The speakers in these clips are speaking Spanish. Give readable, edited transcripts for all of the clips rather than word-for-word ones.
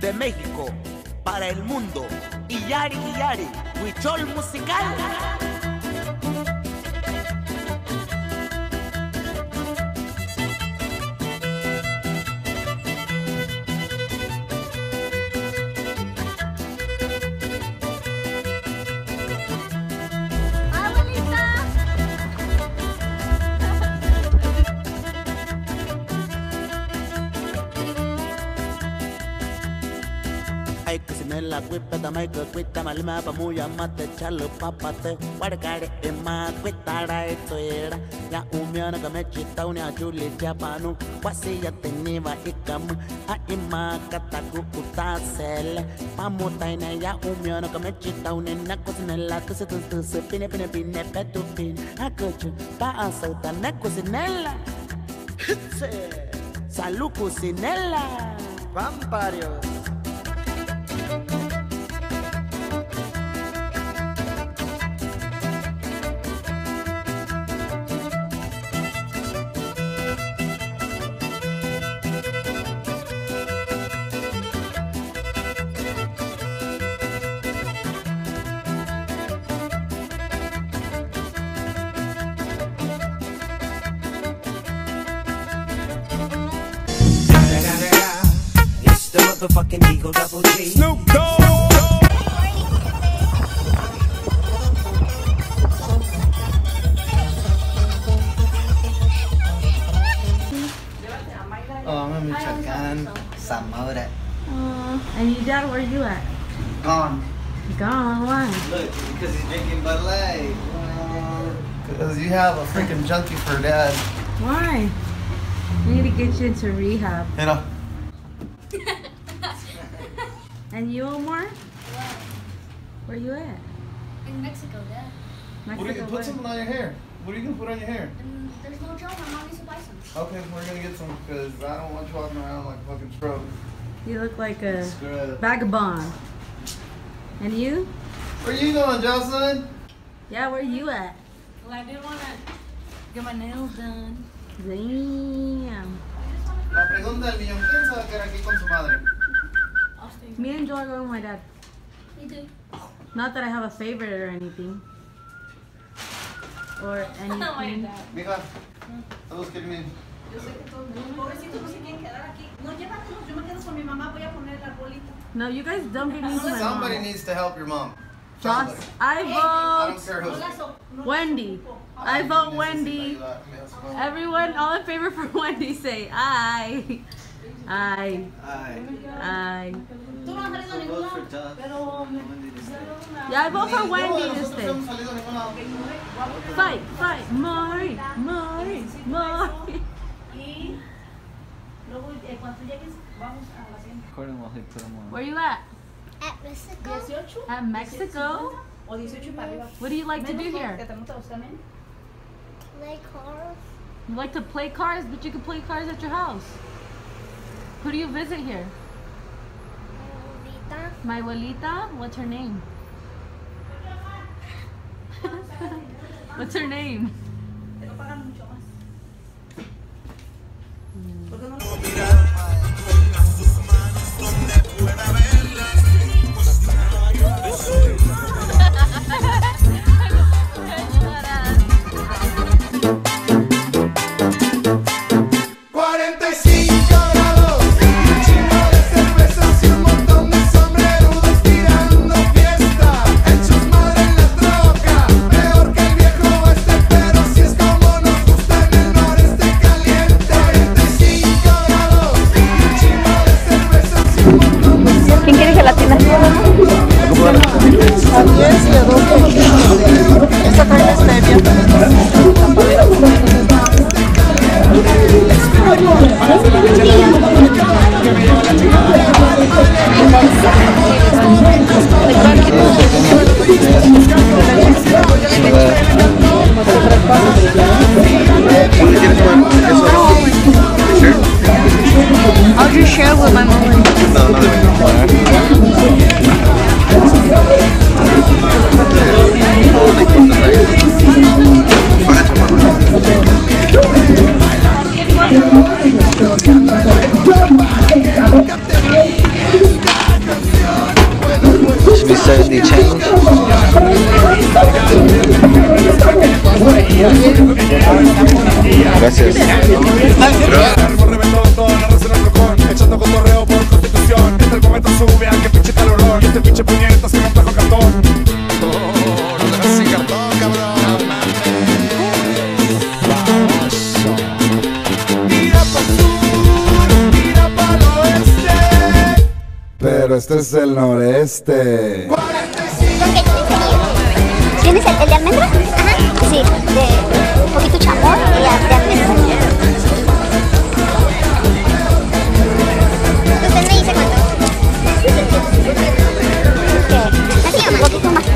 de México para el mundo. Iyari Iyari, Huichol musical. La cuipeta mai que cuita malma pa muya mate chalo papate wargare ema cuitara esto era ya umiana que me chita unia juli japanu wasi ya teniva ikam a ima kataku utasel pamuta ya umiana que me chita unia cosinella que se pine petu pin acocho pa asauta na cosinella salud cosinella vamparios. Motherfucking Eagle Double G. Snoop Dogg. Oh, I'm in Michoacán, Zamora. And your dad, where you at? Gone. Gone, why? Look, because he's drinking Bud Light. Because you have a freaking junkie for dad. Why? We need to get you into rehab. You know. And you, Omar? Where you at? In Mexico, Dad. What are you gonna put something on your hair? What are you gonna put on your hair? And there's no gel. My mom needs to buy some. Okay, we're gonna get some because I don't want you walking around like a fucking scrub. You look like a Scrub. vagabond. And you? Where you going, Jocelyn? Yeah, where you at? Well, I did want to get my nails done. Damn. La pregunta del millón, ¿quién se va a quedar aquí con su madre? I'll stay. Me and Joy are going with my dad. Me too. Not that I have a favorite or anything. Or anything. Mija, todos quieren ir. Yo sé que todos los pobrecitos no se quieren quedar aquí. No, llévatelos. Yo me quedo con mi mamá. Voy a poner la bolita. No, you guys don't bring me to my Somebody mom. needs to help your mom. Joss, Somebody. I I don't vote care who. Wendy. I vote Wendy. Everyone, all in favor for Wendy, say aye. Aye. Aye. Tú no has salido a ningún lado. Pero Yeah, I vote for Wendy No, this nosotros day. hemos salido a ningún lado. Fight, Mari. y luego cuando llegues vamos a la siguiente. Where you at? At Mexico. 18 At Mexico? o 18 para arriba. What do you like to do here? Que te gusta también. Play cars. You like to play cars, but you can play cars at your house. Who do you visit here? Abuelita. My abuelita? What's her name? What's her name? Te lo pagan mucho más. ¿Por qué no? ¿Quién quiere gelatina? A 10 y a 12. Esta carne es media. I'll just share with my mom. No. Gracias. Echando cotorreo por Constitución. Este el momento sube a que pinche calorón. Y este pinche puñeta se monta con cartón. No te sin cartón, cabrón. Tira para el sur, tira para el oeste. Pero este es el noreste. 45. ¿Tienes el de almendra? Ajá. Sí, de un poquito chamón y de almendra. Usted me dice cuánto. Así un poquito más.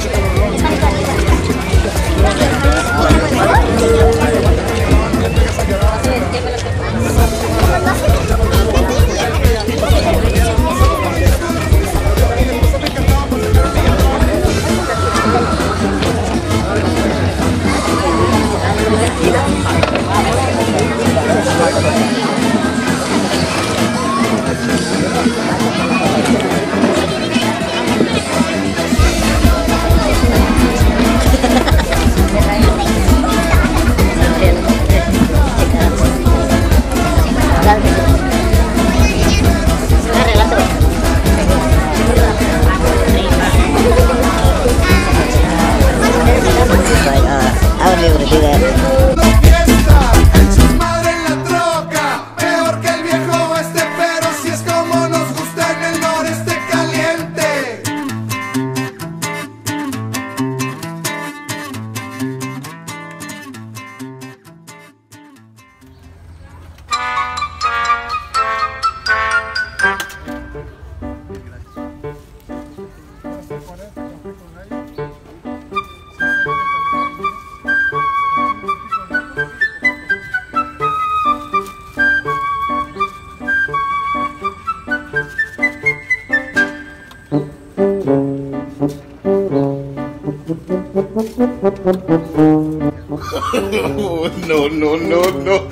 No, no, no, no.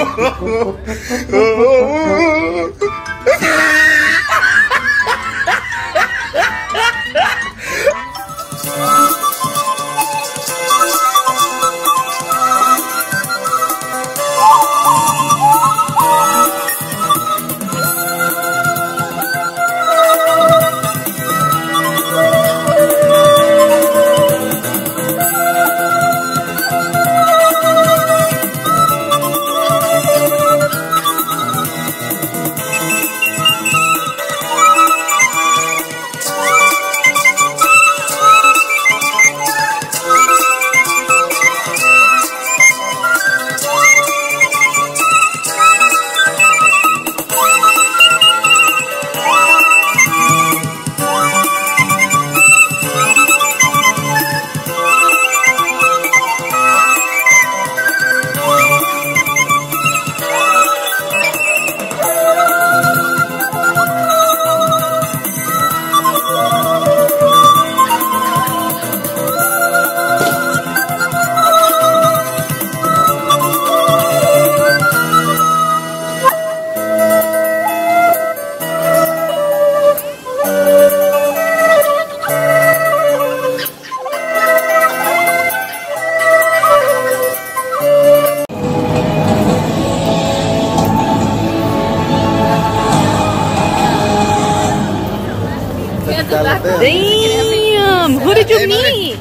Damn! Who did you meet?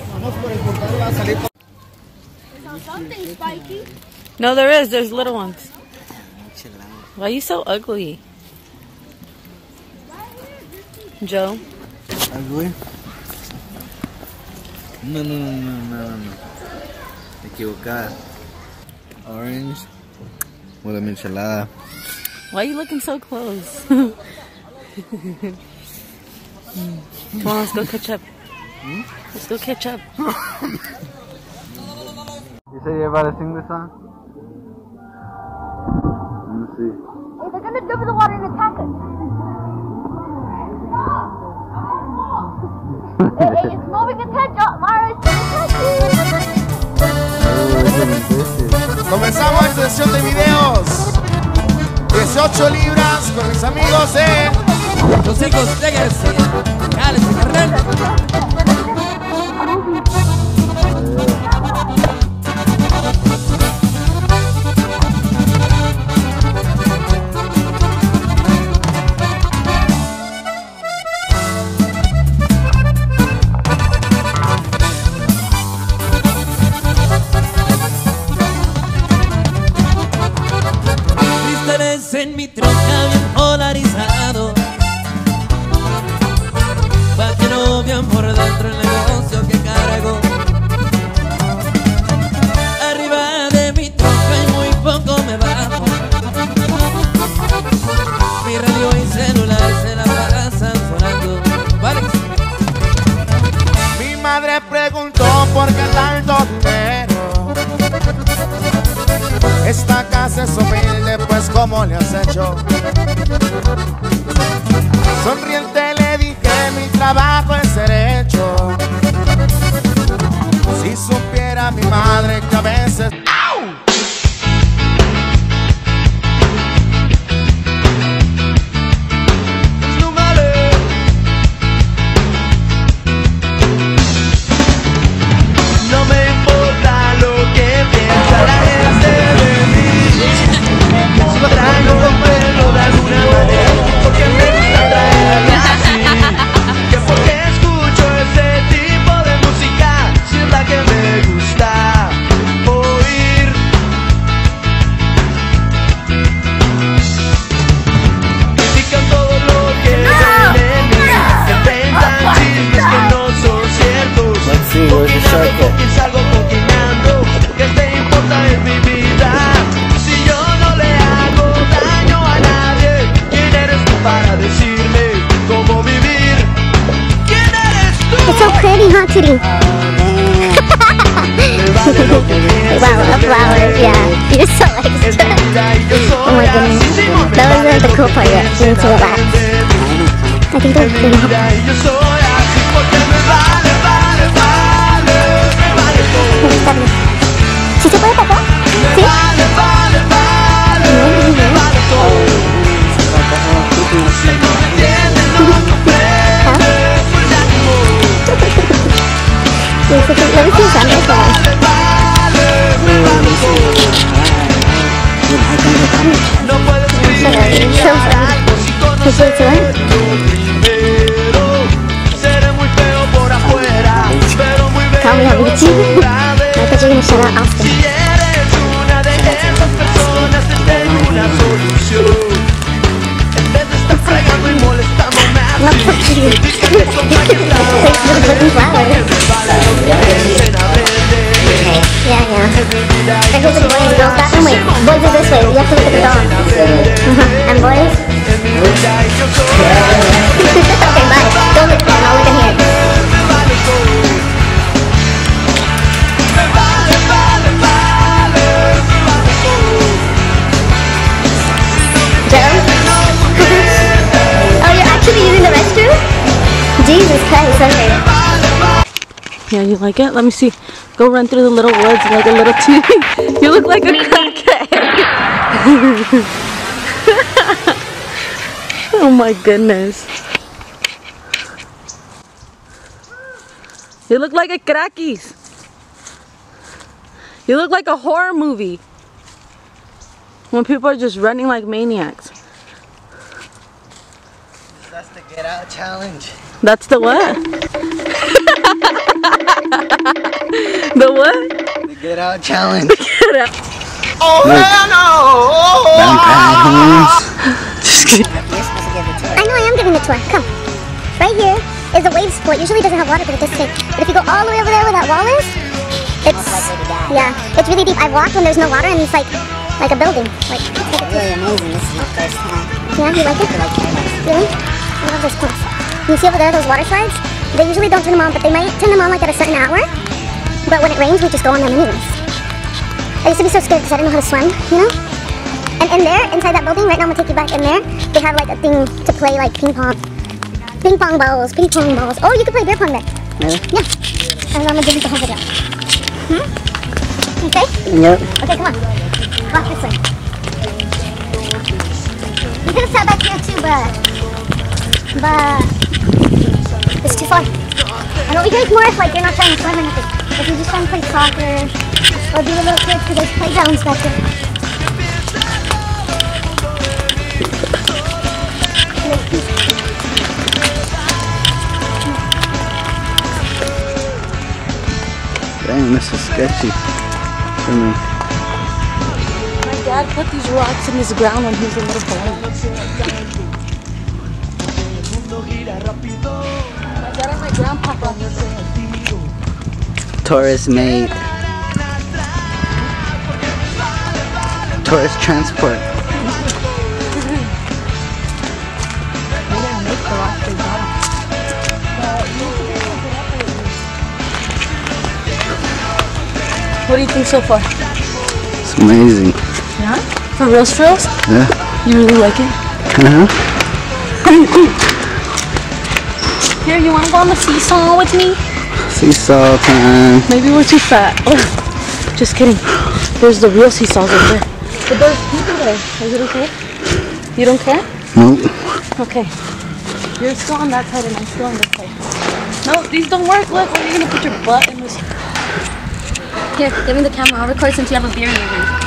No, there is. There's little ones. Why are you so ugly? Joe? ¿Ugly? No. Equivocada. Orange. With a michelada. Why are you looking so close? Come on, let's go catch up. Let's go catch up. You say you're about to sing this song? Let me see. Hey, they're gonna jump in the water and attack us. Hey, it's moving attention. Mara, it's attacking. Comenzamos esta sesión de videos. 18 libras con mis amigos de... Los hijos de García. Cállate, carnal. papeles en mi troca bien polarizado, pa' que no vean por dentro el negocio que cargo. Arriba de mi troca y muy poco me bajo. Mi radio y celular se la pasan sonando. ¿Vale? Mi madre preguntó por qué tanto dinero. Esta casa es humilde, pues ¿cómo le has hecho? Sonriente le dije, mi trabajo es derecho. Si supiera mi madre que a veces... Salgo coquinando, que te importa en mi vida. Si yo no le hago daño a nadie, ¿quién eres tú para decirme cómo vivir? ¿Quién eres tú? It's so pretty, huh, Kitty? Wow, the flowers, yeah. You're so extra. Oh my goodness. That was the cool part, yeah. You need to relax. I think they're pretty helpful. ¿Sí se puede papá? ¿Sí? Seré muy feo por afuera, pero muy bello. Si eres una de esas personas, te tengo una solución. En vez de estar fregando y molestándome así, dije que con la que estaba, que me vale lo que piensen a verme. En mi vida yo soy así, boys are this way. You have to look at the dog. And boys? en mi vida yo soy así. Okay, bye. Don't look down. I'll look in here. Me vale todo. Jesus Christ, okay. Yeah, you like it? Let me see. Go run through the little woods like a little teeny. You look like a crackhead. Oh my goodness. You look like a crackis. You look like a horror movie. When people are just running like maniacs. That's the get out challenge. That's the what? The what? The get out challenge. Get out. Oh hell no! Just kidding. I know I am giving the tour. Come. Right here is a wave sport. Usually doesn't have water, but it does today. But if you go all the way over there where that wall is, it's really deep. I've walked when there's no water and it's like a building. Like it's really amazing. This is my first time. Yeah, you like it? Really? I love this place. You see over there those water slides? They usually don't turn them on, but they might turn them on like at a certain hour. But when it rains, we just go on them anyways. I used to be so scared because I didn't know how to swim, you know? And in there, inside that building, right now I'm gonna take you back in there, they have like a thing to play like ping pong balls. Oh, you can play beer pong there. Really? Yeah. And I'm gonna give you the whole video. Okay? Nope. Okay, come on. Walk this way. You could have sat back here too, but it's too far. And it'll be great more if like you're not trying to swim or anything. If you're just trying to play soccer or do the little kids because there's playgrounds back there. Damn, this is sketchy for me. My dad dad put these rocks in his ground when he was a little boy. My dad and my grandpapa. Tourist made. Tourist transport. What do you think so far? It's amazing. Yeah? For reals, for reals? Yeah. You really like it? Uh-huh. Here, you want to go on the seesaw with me? Seesaw time. Maybe we're too fat. Oh, just kidding. There's the real seesaws over there. But there's people there. Is it okay? You don't care? Nope. Okay. You're still on that side and I'm still on this side. No, these don't work. Look, where are you going to put your butt in this? Here, give me the camera. I'll record since you have a beer in your hand.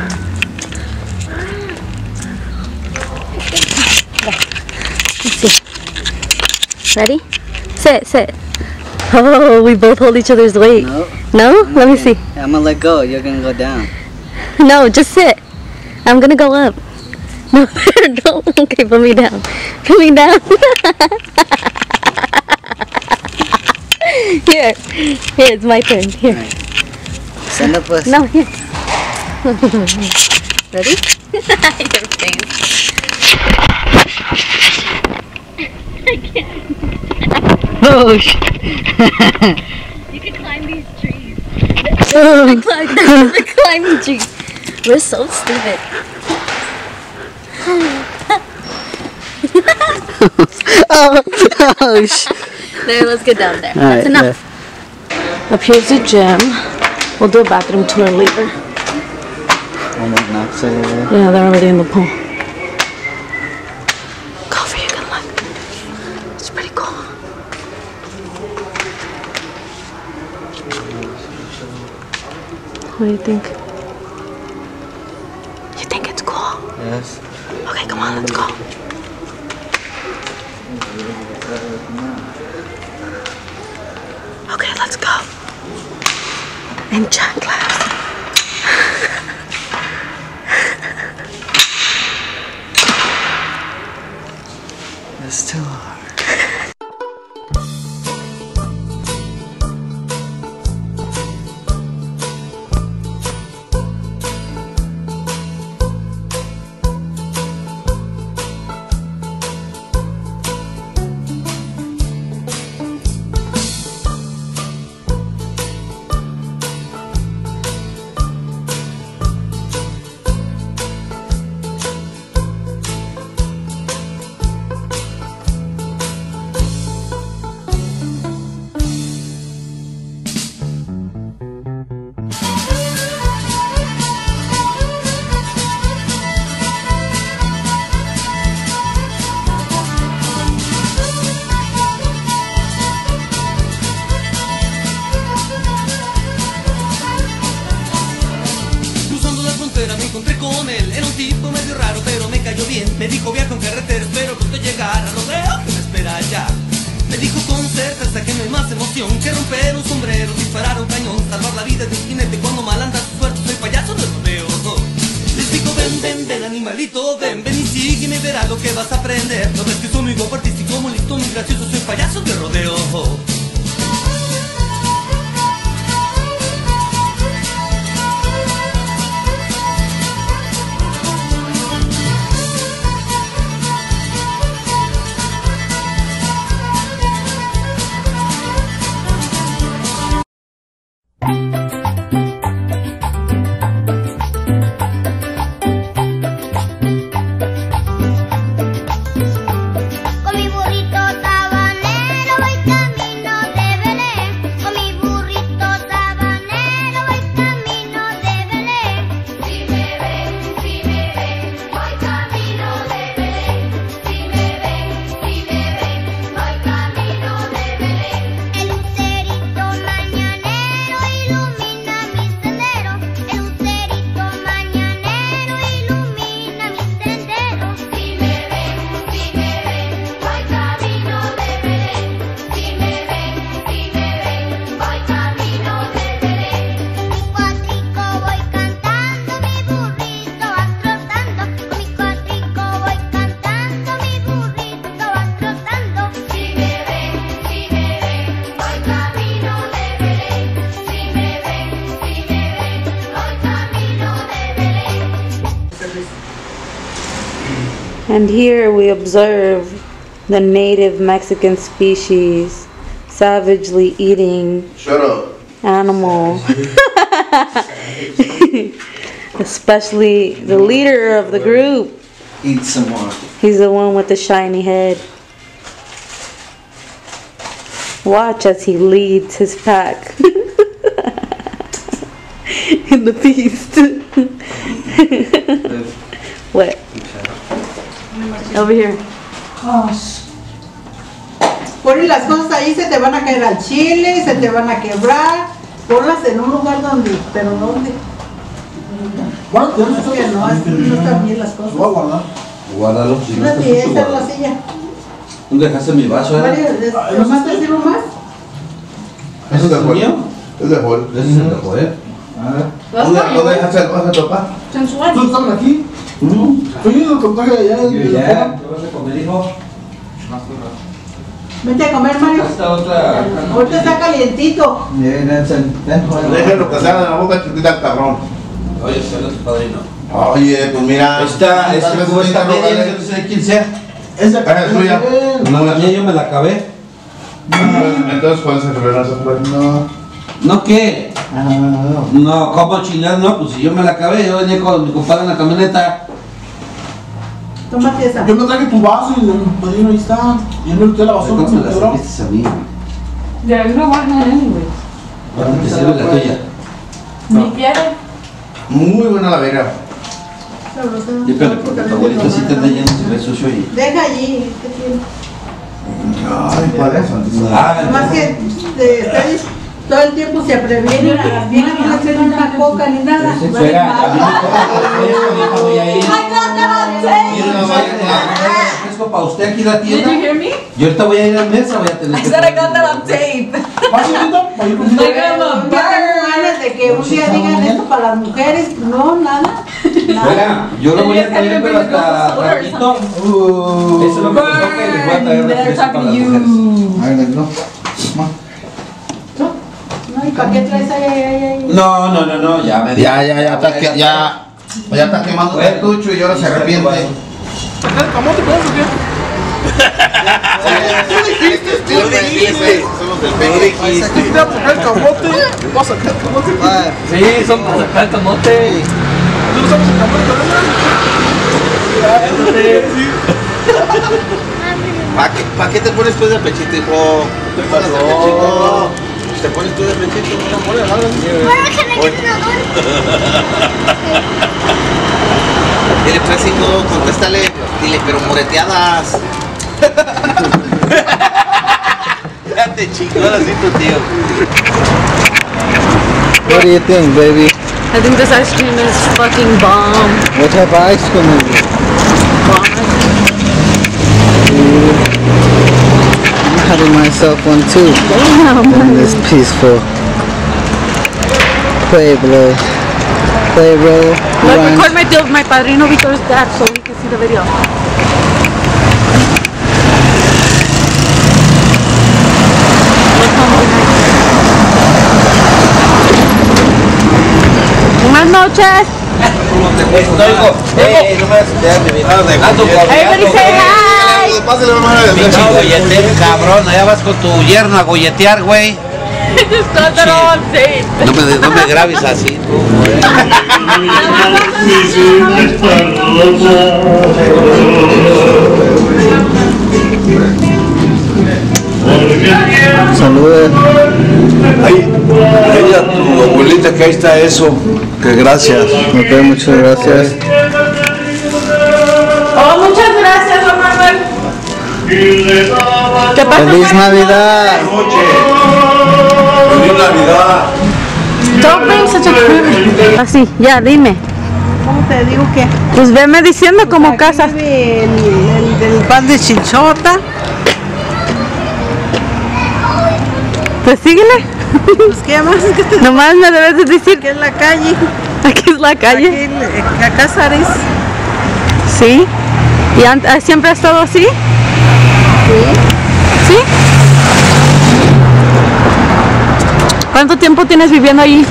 Let's see. Ready? Sit, sit. Oh, we both hold each other's weight. No. No? Let me see. I'm gonna let go. You're gonna go down. No, just sit. I'm gonna go up. No, don't. Okay, put me down. Put me down. Here, it's my turn. Here. Right. Stand up first. No, here. Ready? Your face. I can't. Oh, shit. You can climb these trees. Climb the trees. We're so stupid. Oh, shit. There, let's get down there. That's enough. Yeah. Up here's the gym. We'll do a bathroom tour later. Yeah, they're already in the pool. Go for you can look. It's pretty cool. What do you think? You think it's cool? Yes. Okay, come on, let's go. Okay, let's go. In chanclas. It's too hard. Me encontré con él, era un tipo medio raro pero me cayó bien. Me dijo viajo en carretera, espero pronto llegar a rodeo que me espera allá. Me dijo con certeza que no hay más emoción que romper un sombrero, disparar un cañón, salvar la vida de un jinete cuando mal anda su suerte, soy payaso del rodeo. Les digo ven, ven, ven animalito, ven, ven y sígueme y verás lo que vas a aprender. No ves que soy muy guapo, artístico, muy listo, muy gracioso, soy payaso de rodeo. Con mi burrito sabanero voy camino And here we observe the native Mexican species savagely eating animals. Especially the leader of the group. Eat some more. He's the one with the shiny head. Watch as he leads his pack in the feast. What? Over here. Pones las cosas ahí, se te van a caer al chile, se te van a quebrar. Ponlas en un lugar donde, pero ¿dónde? Bueno, No, no están bien las cosas. Voy a guardar. Guárdalo. Si no Una está pieza sucio, en la guárdalo. silla. ¿Dónde dejaste mi vaso? ¿Nomás te sirvo más? ¿Eso es mío? Es de Joel. Ese es el de Joel. ¿Dónde dejaste el papá? Sensual. ¿Tú estás aquí? Oye, lo contaje allá. ¿Qué vas a comer, hijo? Vente a comer, Mario. Esta otra. Ahorita está calientito. Déjalo que se haga de la boca chiquita al cabrón. Oye, soy tu padrino. Oye, pues mira. Esta cuba está media, yo no sé de quién sea. Esa es tuya. No, la mía yo me la acabé. Entonces, ¿cuál se revela esa fue? No. ¿No qué? No, ¿cómo chingar? No, pues si yo me la acabé, yo venía con mi compadre en la camioneta. Tómate esa. Yo me traje tu vaso y el padrino ahí está. Y él me metió la basura. ¿Cómo me la serviste a mí? Yeah, you don't want none anyways. ¿Cuándo te sirve la tuya? ¿Ni quiere? Muy buena la vera. Dípele, porque tu abuelito sí te anda lleno de ve sucio y... Deja allí, ¿qué tiene? Ay, padre santísimo. Más que todo el tiempo se previene, a las viejas no les traen una coca ni nada. Fuera, a mí me toca, voy a ir. Mira, no vaya a refresco para usted aquí en la tienda. Did you hear me? Yo ahorita voy a ir al mesa, voy a tener I said I got that on tape. Ganas de que un día digan esto para las mujeres, no, nada. Fuera, yo lo voy a traer, pero hasta ratito. Eso es lo que me toca y les voy a traer refresco para las mujeres. No. No, ¿y para qué traes ahí? No, ya me Ya está quemando el tucho y ahora se arrepiente. ¿Sacar el camote con eso, qué? Tú dijiste. Somos del ¿Te vas a sacar el camote? ¿Vas a sacar el camote? Sí, son para sacar el camote. ¿Tú no sabes el camote también? ¿Para qué te pones tú de pechito, hijo? Te pones de pechito. Te pones tú de pechito. Dile, pues, hijo, contéstale. Dile, pero moreteadas. Ya te chingó así tu tío. What do you think, baby? I think this ice cream is fucking bomb. What type of ice cream is it? I'm having myself one too. Damn. In this peaceful Pueblo Let's ranch. record my padrino Victor's dad so we can see the video. Buenas noches. Everybody say hi. Pinche golletero, cabrón, allá vas con tu yerno a golletear, güey. Just got that all on tape. No me grabes así, tú, güey. Saludos. Dile a tu abuelita que ahí está eso, que gracias. Ok, muchas gracias. Oh, muchas gracias, don Manuel. ¿Qué pasa? ¡Feliz Navidad! ¡Feliz Navidad! Don't bring such a cream. Así, ya, dime. ¿Cómo te digo que? Pues veme diciendo como casa. El pan de chinchota. Pues síguele. Pues qué más. Nomás me debes de decir Que es la calle. aquí es la calle. Acá Casares. Sí. ¿Y siempre ha estado así? ¿Sí? ¿Cuánto tiempo tienes viviendo allí?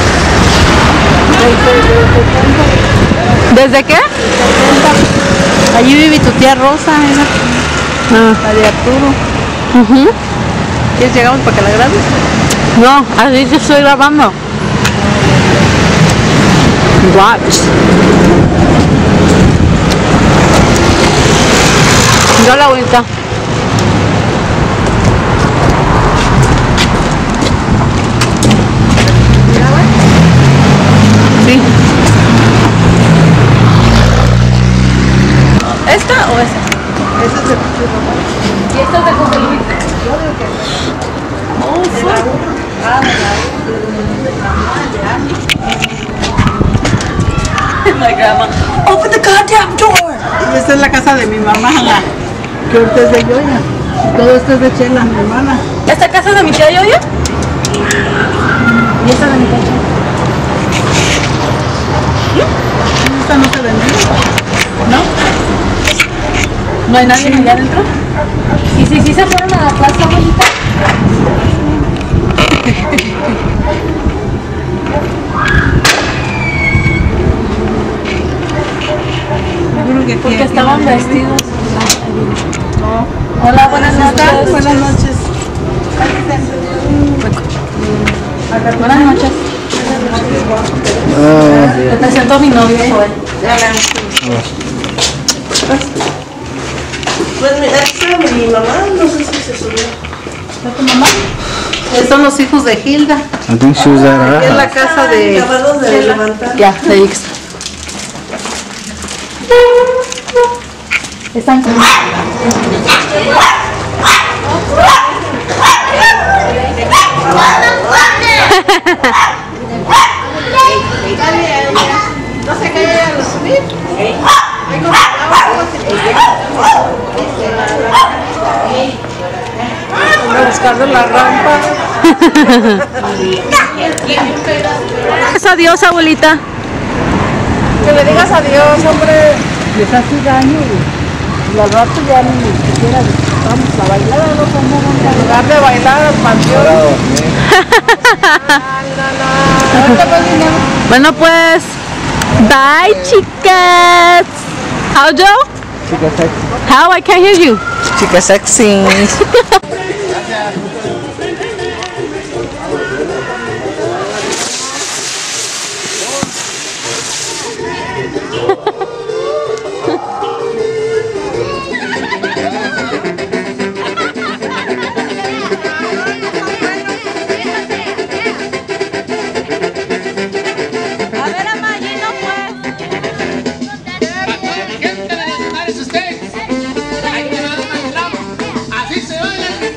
¿Desde qué? Allí vive tu tía Rosa, la de Arturo. ¿Quieres llegamos para que la grabes? No, así te estoy grabando. Watch. Da la vuelta. Sí. ¿Esta o esa? Esa es de Pichurro. ¿Y esta es de Cocolín? Yo digo que Oh, de la fuck. My grandma. Open the goddamn door. Y esta es la casa de mi mamá, que ahorita es de Yoya. Todo esto es de Chela, mi hermana. ¿Esta casa es de mi tía Yoya? ¿Y esta de mi tía Yoya? Esta no se vende. ¿No? ¿No hay nadie allá adentro? ¿Y si se fueron a la plaza, abuelita? Porque estaban vestidos. Hola, buenas noches. Buenas noches. Buenas noches. Te presento a mi novio, Joel. Pues mira, esta es mi mamá, no sé si se subió. ¿Es tu mamá? Son los hijos de Hilda. I think she was at our Aquí es la house. casa de Acabados de levantar. Ya, te digo. Están con... No sé qué hay a subir. Voy a buscar de la rampa. Adiós, abuelita. Que le digas adiós, hombre. Les hace daño. Y al rato ya ni siquiera vamos a bailar, no somos en lugar de bailar al panteón. Bueno, pues, bye, chicas. How, Joe? Chica sexy. How? I can't hear you. Chica sexy. Así se baila.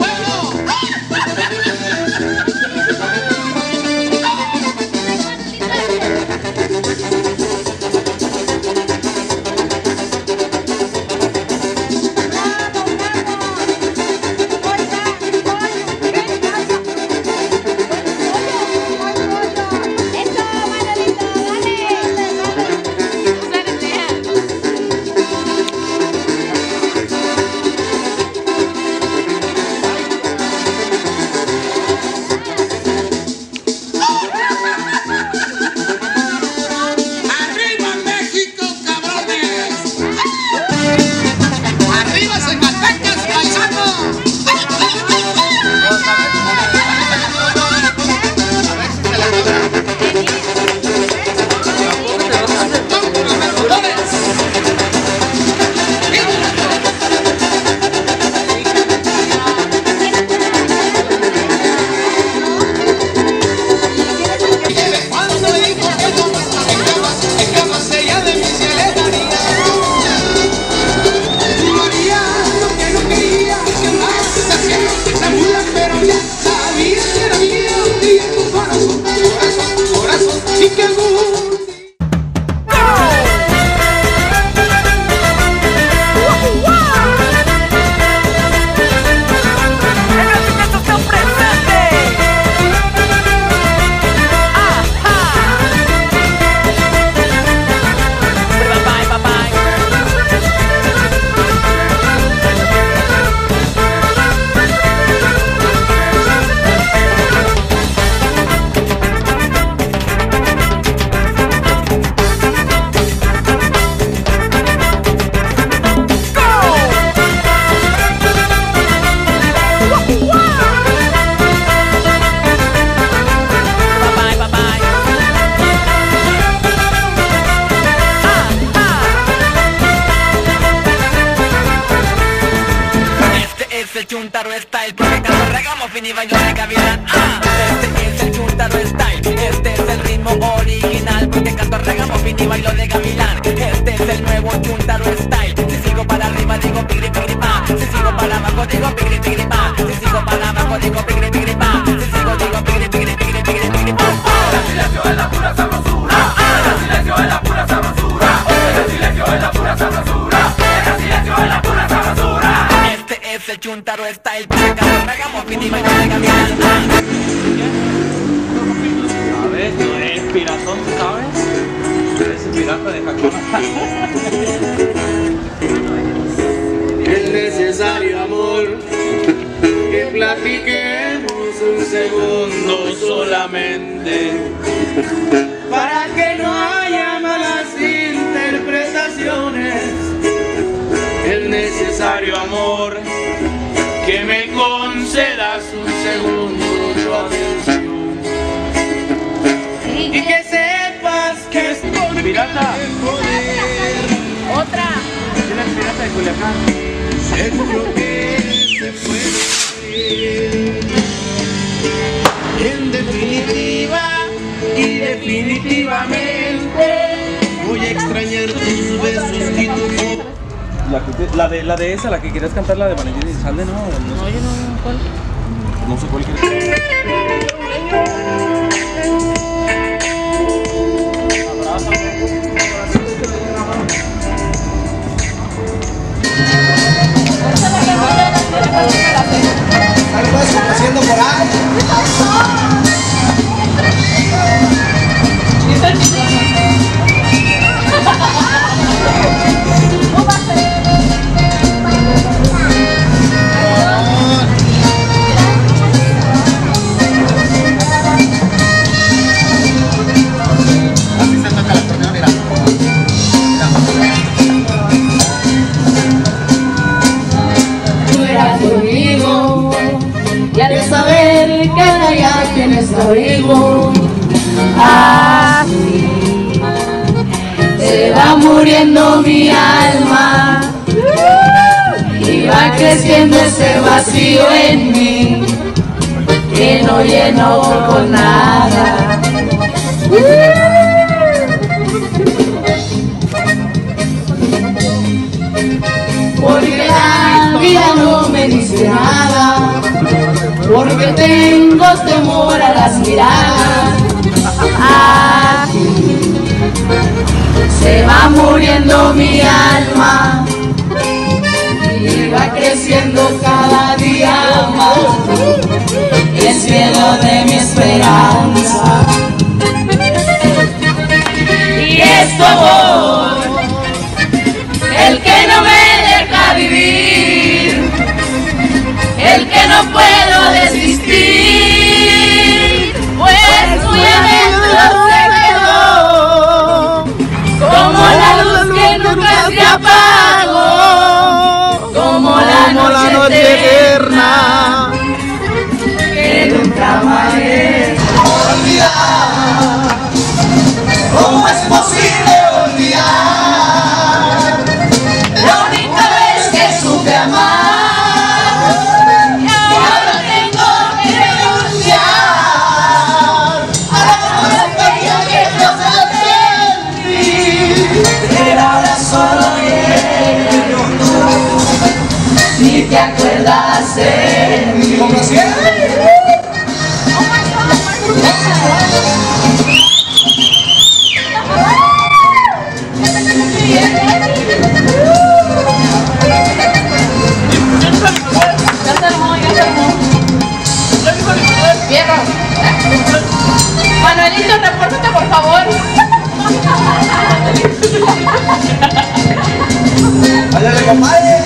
el Chuntaro Style, porque canto ragamuffin y bailo de gavilán. Este es el Chuntaro Style, este es el ritmo original, porque canto ragamuffin y bailo de gavilán. Este es el nuevo Chuntaro Style. Si sigo para arriba digo pigri pigri pa, si sigo para abajo digo pigri pigri pa, si sigo para abajo digo pigri pigri pa, si sigo digo pigri pigri pigri pigri pigri pa. El silencio es la pura sabrosura, el silencio es la pura sabrosura, el silencio es la pura sabrosura, el silencio es la pura sabrosura. Este es el Chuntaro Style, porque canto ragamuffin y bailo de gavilán. ¿Sabes? No eres piratón, ¿sabes? Eres pirata de Jacona. Es necesario, amor, que platiquemos un segundo solamente, para que no haya malas interpretaciones. Es necesario, amor, que me concedas un segundo de atención y que sepas que estoy pirata. Otra. ¿Eres pirata de Culiacán? Seguro que se puede. En definitiva y definitivamente voy a extrañar tus besos y tu voz. La de esa, la que querías cantar, la de Valentín Elizalde, ¿no? No, yo no, ¿cuál? No sé cuál quieres. Algo eso haciendo por ahí. Así se toca la acordeón, mira. Tú eras conmigo y al saber que ahora ya tienes abrigo, así se va muriendo mi alma y va creciendo ese vacío en mí que no lleno con nada. Porque la vida no me dice nada, porque tengo temor a las miradas. Así se va muriendo mi alma y va creciendo cada día más el cielo de mi esperanza. Y es tu amor el que no me deja vivir, el que no puedo desistir, pues muy adentro se quedó, como la luz que nunca se apagó, como la noche eterna que nunca amaré. Olvidar, ¿cómo es posible olvidar? La única vez que supe amar, y ahora tengo que renunciar a la cosa que yo sentí. Pero ahora solo llego tú, ni te acuerdas de mí. Manuelito, repórtate por favor. Váyale, compadre.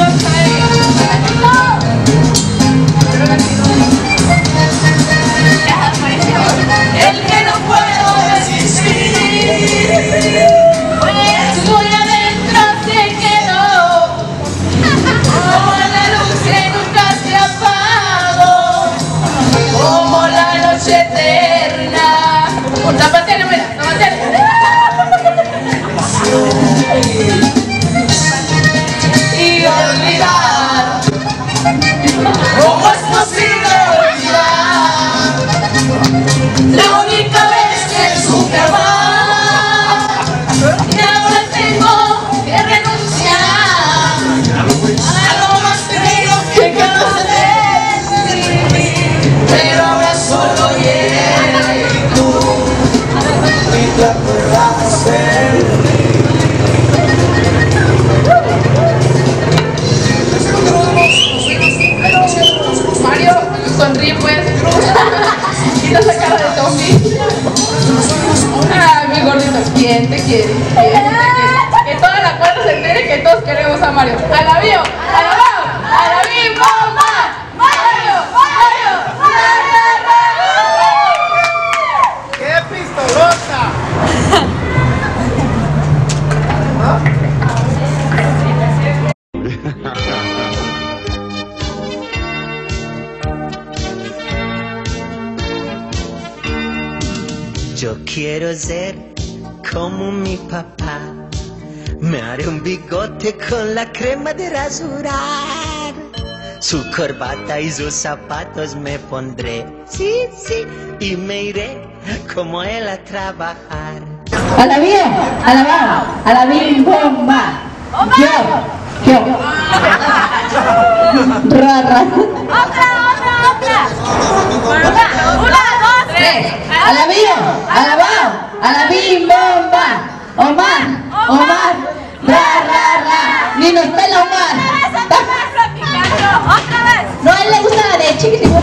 El que no puedo resistir, pues muy adentro se quedó, como la luz que nunca se apagó, como la noche eterna. Tápate, no, mira, tápate. Y Mario. Alabío, alabao, alabim, bomba. Mario, Mario, Mario. ¡Qué pistolota! Yo quiero ser como mi papá. Me haré un bigote con la crema de rasurar. Su corbata y sus zapatos me pondré. Sí, sí, y me iré como él a trabajar. Alabío, alabao, alabim, bomba. Yo. Rara. Otra. Una, dos, tres. Alabío, alabao, alabim, bomba. Omar. Ra. Ni nos pela Omar. Otra vez. No, a él le gusta la de chiquitibú.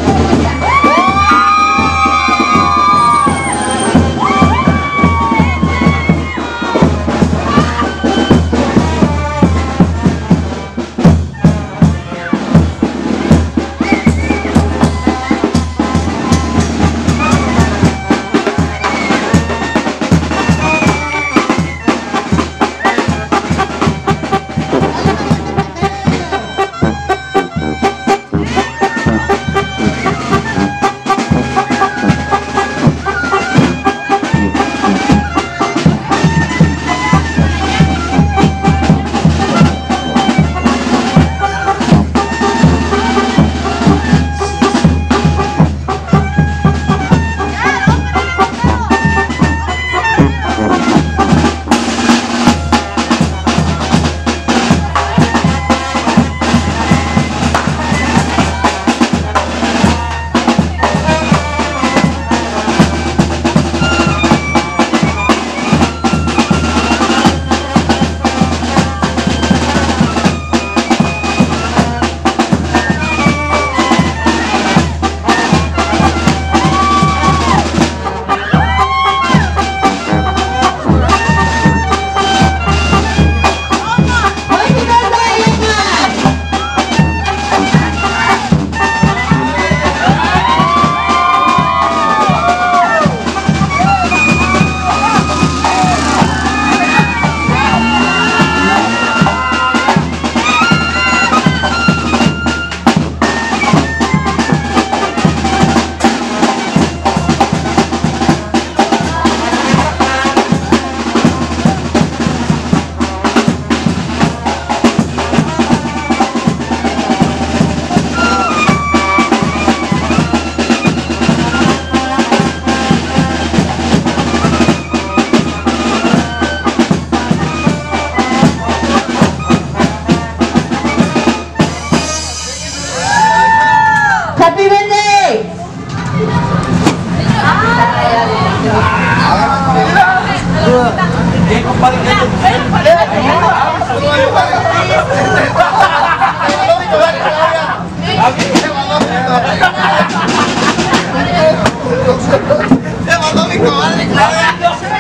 ¡Le mandó mi comadre Claudia!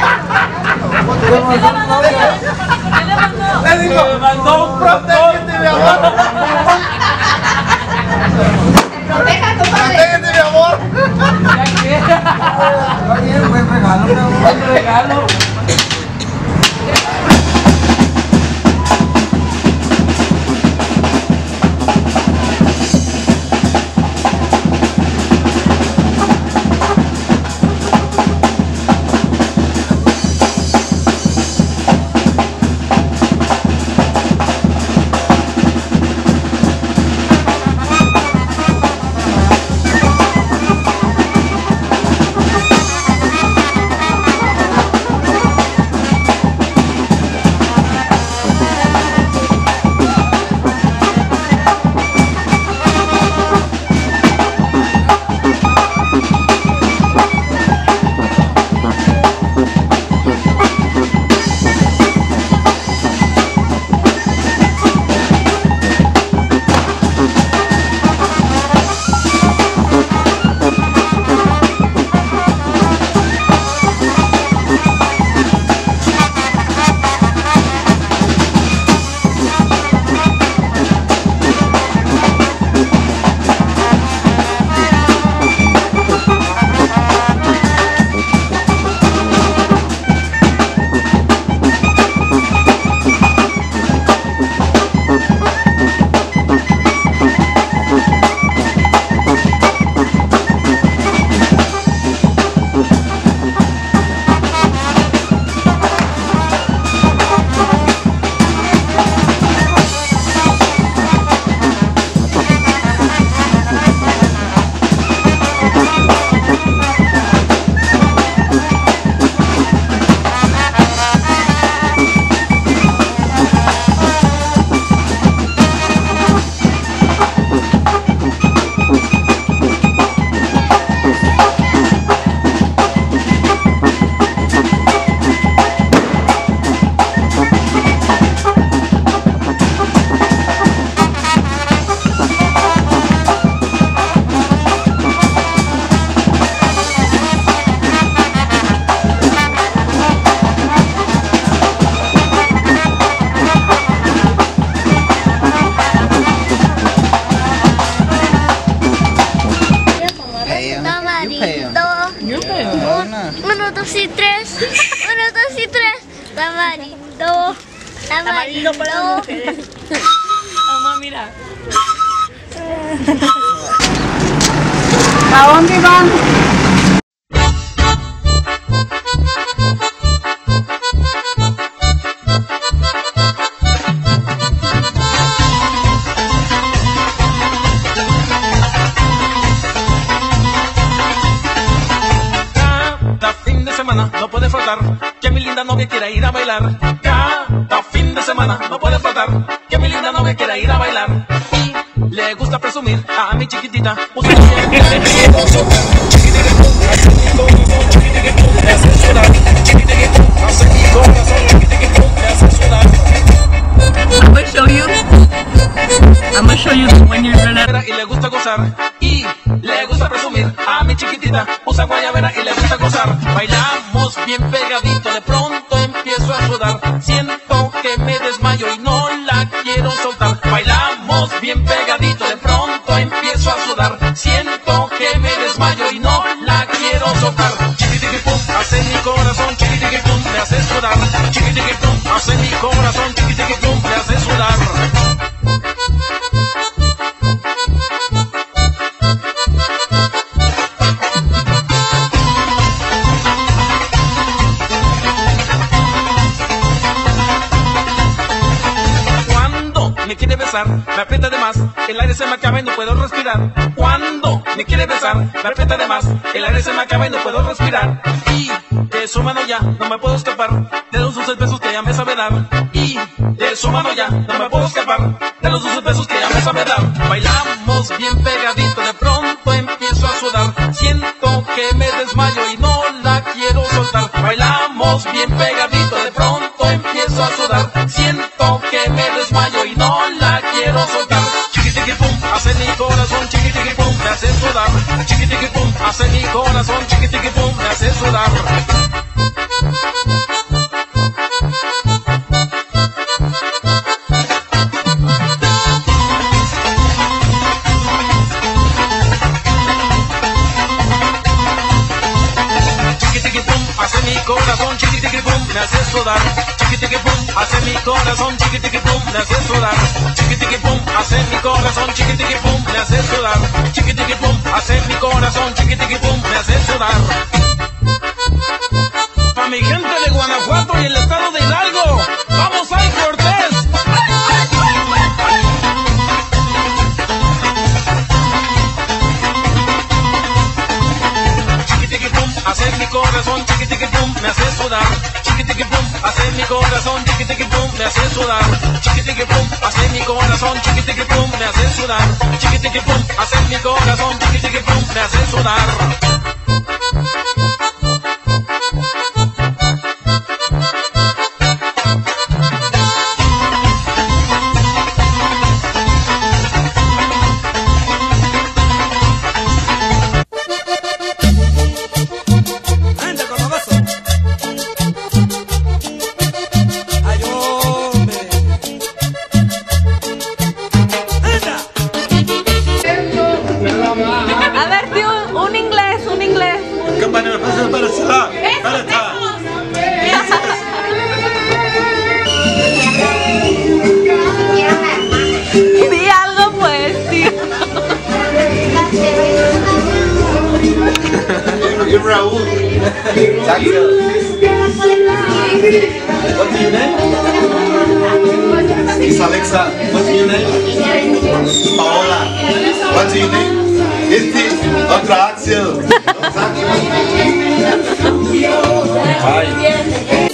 Le digo, me mandó un protégete, mi amor. Protégete, mi amor. Buen regalo, mi amor. Buen regalo. amarillo para las mujeres. Mamá, mira. ¿A dónde van? No puede faltar que mi linda novia quiera ir a bailar. Cada fin de semana no puede faltar que mi linda novia quiera ir a bailar. Y le gusta presumir a mi chiquitita. I'm gonna show you when you're gonna. Y le gusta gozar. Y le gusta presumir a mi chiquitita. Usa guayabera y le gusta gozar. Bailamos bien pegadito, de pronto empiezo a sudar. Siento que me desmayo y no la quiero soltar. Bailamos bien pegadito, de pronto empiezo a sudar. Siento que me desmayo y no la quiero soltar. Chiquitiquipum, hace mi corazón, chiquitiquipum, me hace sudar. Chiquitiquipum, hace mi corazón, chiquitiquipum, me hace sudar. Me quiere besar, me aprieta de más, el aire se me acaba y no puedo respirar. Cuando me quiere besar, me aprieta de más, el aire se me acaba y no puedo respirar. Y de su mano ya no me puedo escapar de los dulces besos que ella me sabe dar. Y de su mano ya no me puedo escapar de los dulces besos que ella me sabe dar. Bailamos bien pegadito, de pronto empiezo a sudar. Siento que me desmayo y no la quiero soltar. Bailamos bien pegadito, de pronto empiezo a sudar. Siento que me desmayo y no la quiero soltar. Chiquitiquipum, hace mi corazón, chiquitiquipum, me hace sudar. Chiquitiquipum, hace mi corazón, chiquitiquipum, me hace sudar. Chiquitiquipum, hace mi corazón, chiquitiquipum, me hace sudar. Chiquitiquipum, hace mi corazón, chiquitiquipum, me hace sudar. Chiquitiquipum, hace mi corazón, chiquitiquipum, me hace sudar. Chiquitiquipum, hace mi corazón, chiquitiquipum, me hace sudar. Pa' mi gente de Guanajuato y el estado de Hidalgo, ¡vamos al Cortés! Chiquitiquipum, hace mi corazón, chiquitiquipum, me hace sudar. Chiquitiquipum, hace mi corazón, chiquitiquipum, me hace sudar. Chiquitiquipum, hace mi corazón, chiquitiquipum, me hace sudar. Chiquitiquipum, hace mi corazón, chiquitiquipum, me hace sudar. A ver, tío, un inglés. Di algo pues, tío. Raúl. What's your name? It's Alexa. What's your name? Paola. What's your name? Este, otro Axel. Hi.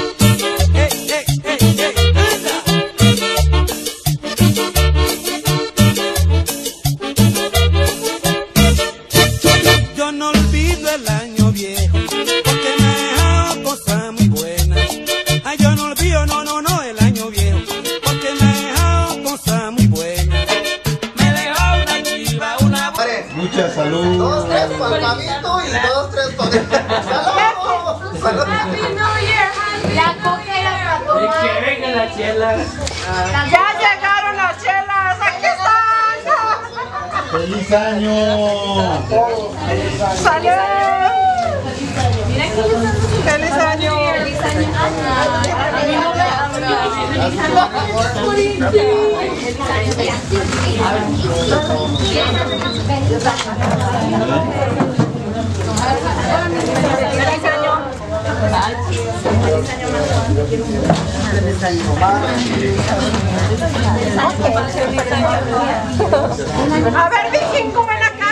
Yo no olvido el año viejo, porque me ha dejado cosas muy buenas. Ay, yo no olvido, no, el año viejo, porque me ha dejado cosas muy buenas. Me dejó una chiva, una... Mucha salud. 2, 3 para el pavito y 2, 3 para el... ¡Salud! ¡Salud! La coca era para tomar. Que venga la chela. Ya llegaron las chelas, aquí están. ¡Feliz año! ¡Salud! ¡Feliz año! Feliz año. A ver, Vikingo, ven acá.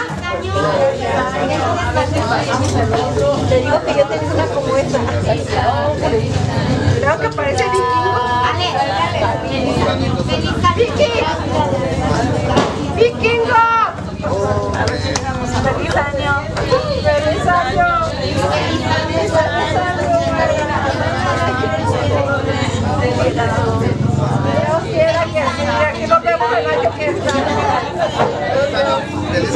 Te digo que yo tengo una como esta. Creo que parece Vikingo. ¡Vikingo! ¡Feliz año! ¡Feliz año! Dios quiera que aquí nos vemos el año que entra. ¡Feliz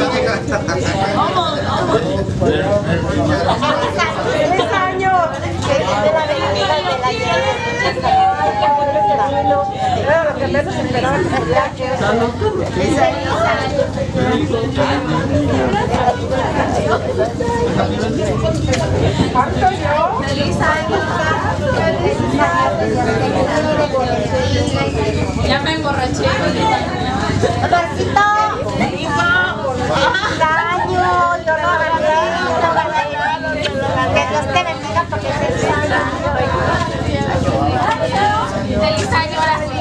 año! Era lo que menos esperaba que ¡Feliz año! Ya me emborraché. ¡Amorcito! ¡Feliz año! Yo lo gané. Que Dios te bendiga porque es feliz año. Feliz año, ahora sí.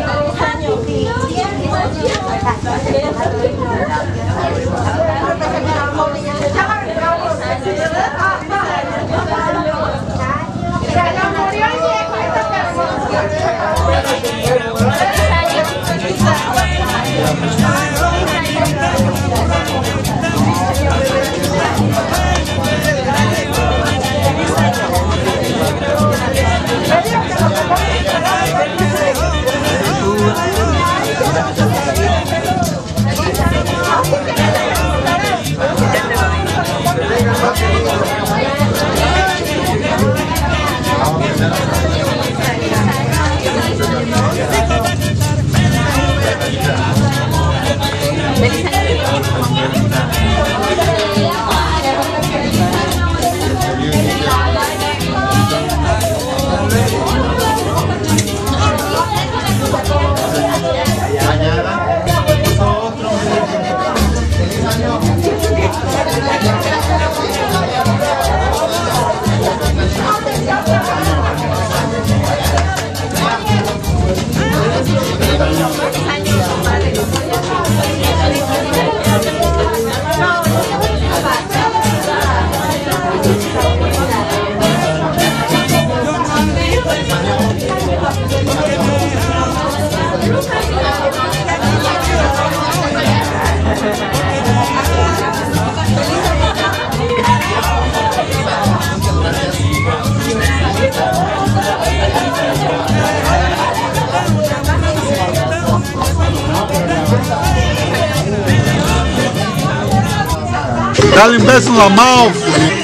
Dale un beso en la mouth.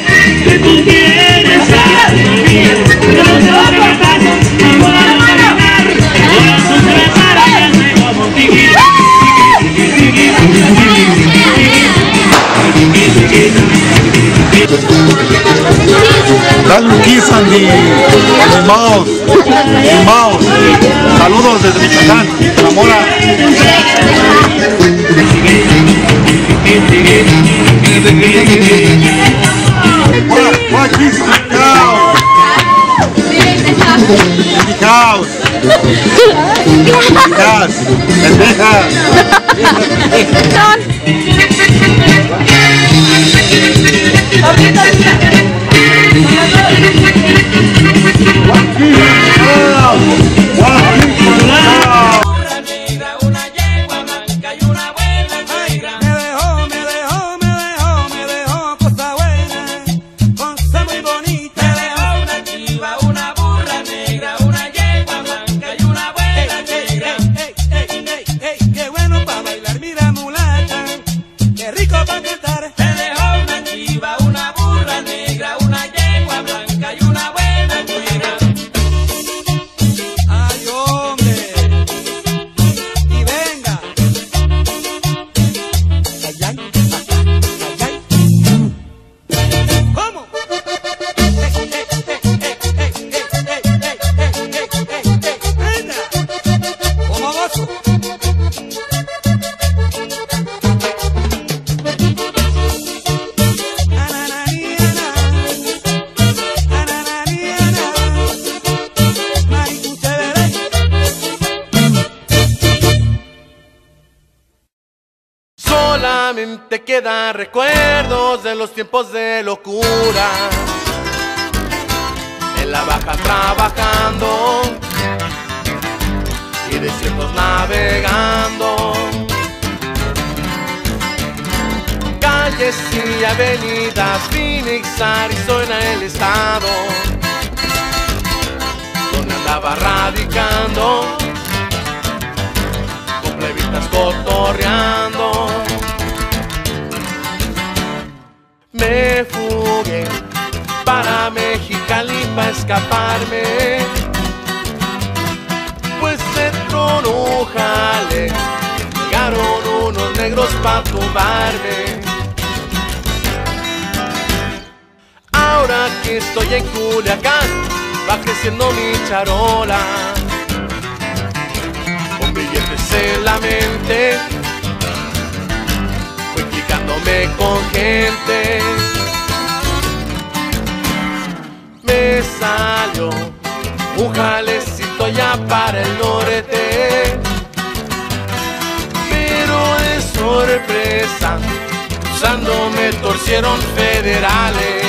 Dale un kiss en mi mouth. Mi mouth. Saludos desde Michoacán. La Mora. What is the cow? The cows. Yes. Qué bueno para bailar, mira mulata. sabroso. Solamente quedan recuerdos de los tiempos de locura, en la baja trabajando y desiertos navegando, calles y avenidas, Phoenix, Arizona, el estado donde andaba radicando, con plebitas cotorreando. Me fugué para Mexicali pa' escaparme, pues se tronó un jale, llegaron unos negros pa' tumbarme. Ahora que estoy en Culiacán, va creciendo mi charola, con billetes en la mente, voy clicándome con gente. Me salió un jalecito ya para el norte, pero de sorpresa, cruzando me torcieron federales.